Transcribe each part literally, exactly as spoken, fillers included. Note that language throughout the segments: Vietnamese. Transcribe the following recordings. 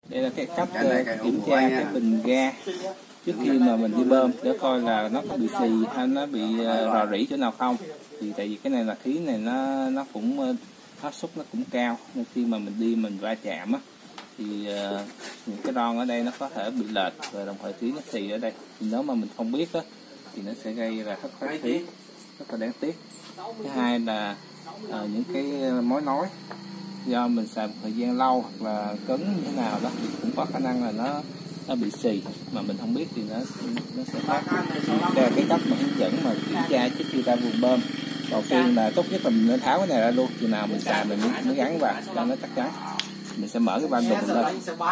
Đây là cái cách uh, kiểm tra cái bình ga trước khi mà mình đi bơm để coi là nó có bị xì hay nó bị uh, rò rỉ chỗ nào không. Thì tại vì cái này là khí này nó nó cũng uh, áp suất nó cũng cao, nên khi mà mình đi mình va chạm á thì uh, những cái ron ở đây nó có thể bị lệch và đồng thời khí nó xì ở đây. Thì nếu mà mình không biết á thì nó sẽ gây ra thất thoát khí, rất là đáng tiếc. Thứ hai là uh, những cái mối nối do mình xài một thời gian lâu hoặc là cứng như thế nào đó thì cũng có khả năng là nó nó bị xì mà mình không biết thì nó nó sẽ phát. Đây là cái cách mà hướng dẫn mà kiểm tra trước khi ta vùng bơm. Đầu tiên là tốt nhất là mình nên tháo cái này ra luôn, chừng nào mình xài mình mới, mới gắn vào cho nó chắc chắn. Mình sẽ mở cái van đục lên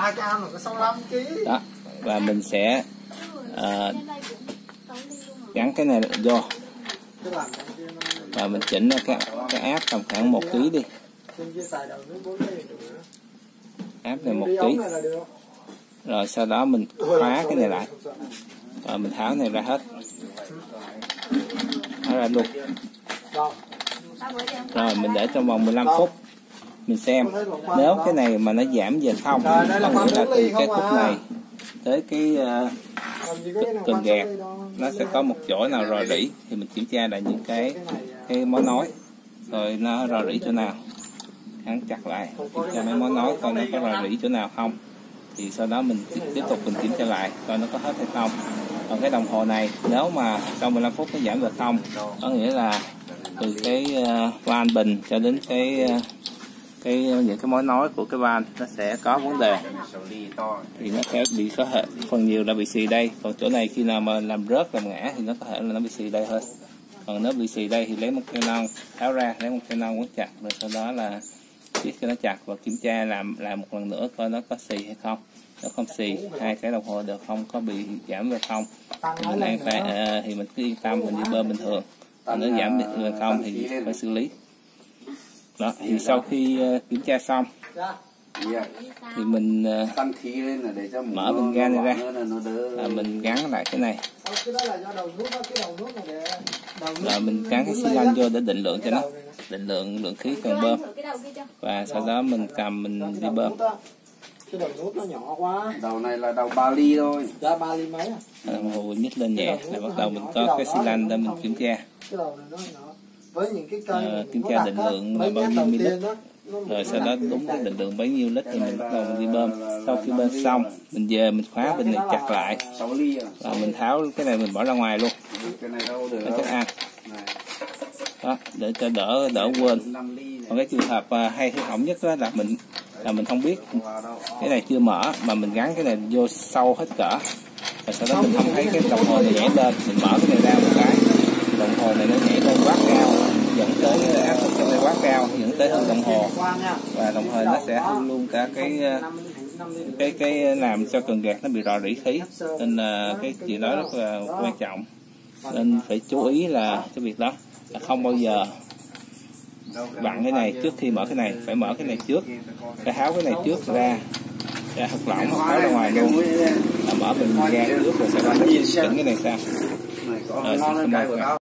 đó và mình sẽ uh, gắn cái này vô và mình chỉnh cái cái áp tầm khoảng một ký đi. Áp này một ký. Rồi sau đó mình khóa cái này lại. Rồi mình tháo này ra hết. Tháo ra luôn. Rồi mình để trong vòng mười lăm phút. Mình xem nếu cái này mà nó giảm về không, có nghĩa là từ cái khúc này tới cái uh, cần gạt nó sẽ có một chỗ nào rò rỉ thì mình kiểm tra lại những cái cái mối nối rồi nó rò rỉ chỗ nào, gắn chặt lại kiểm tra mấy mối nối coi nó có rò rỉ chỗ nào không, thì sau đó mình tiếp tục mình kiểm tra lại coi nó có hết hay không. Còn cái đồng hồ này nếu mà sau mười lăm phút nó giảm về không, có nghĩa là từ cái uh, van bình cho đến cái uh, cái những cái mối nối của cái van nó sẽ có vấn đề thì nó sẽ bị có hệ phần nhiều là bị xì đây, còn chỗ này khi nào mà làm rớt làm ngã thì nó có thể là nó bị xì đây thôi. Còn nếu bị xì đây thì lấy một cây non tháo ra, lấy một cây non quấn chặt rồi sau đó là siết cho nó chặt và kiểm tra làm làm một lần nữa coi nó có xì hay không. Nếu không xì, hai cái đồng hồ đều không có bị giảm về không thì mình an toàn, uh, thì mình cứ yên tâm mình đi bơm bình thường. Còn nếu giảm về không thì phải xử lý. Đó, thì sau khi uh, kiểm tra xong thì mình uh, mở bình ga này ra là mình gắn lại cái này, rồi mình gắn cái xi lanh vô để định lượng cho nó, định lượng lượng khí cần bơm và sau đó mình cầm mình đi bơm. Cái đầu nút nó nhỏ quá. Đầu này là đầu ba ly thôi. Ra ba ly mấy à? Đồng hồ nhích lên nhẹ là bắt đầu mình có cái xi lanh để mình kiểm tra. Cái đầu này nó nhỏ. Với những cái cây à, kiểm tra định lượng là bao nhiêu ml. Rồi sau đó đúng cái định lượng bấy nhiêu lít thì mình bắt đầu mình đi bơm. Sau khi bơm xong mình về mình khóa bình này chặt lại và mình tháo cái này mình bỏ ra ngoài luôn để chắc ăn đó, để cho đỡ đỡ quên. Còn cái trường hợp hay hư hỏng nhất đó là mình là mình không biết cái này chưa mở mà mình gắn cái này vô sâu hết cỡ và sau đó mình không thấy cái đồng hồ này nhảy lên, mình mở cái này ra một cái đồng hồ này nó nhảy lên quá cao dẫn tới áp suất trong đây quá cao dẫn tới hư đồng hồ và đồng thời nó sẽ hư luôn cả cái cái cái làm cho cần gạt nó bị rò rỉ khí, nên là cái chuyện đó rất là quan trọng, nên phải chú ý là cái việc đó là không bao giờ vặn cái này trước khi mở cái này, phải mở cái này trước, phải tháo cái này trước ra ra thật lỏng tháo ra ngoài luôn, là mở bình ga trước rồi sau đó chỉnh cái này sao. Rồi xin cảm ơn các bạn.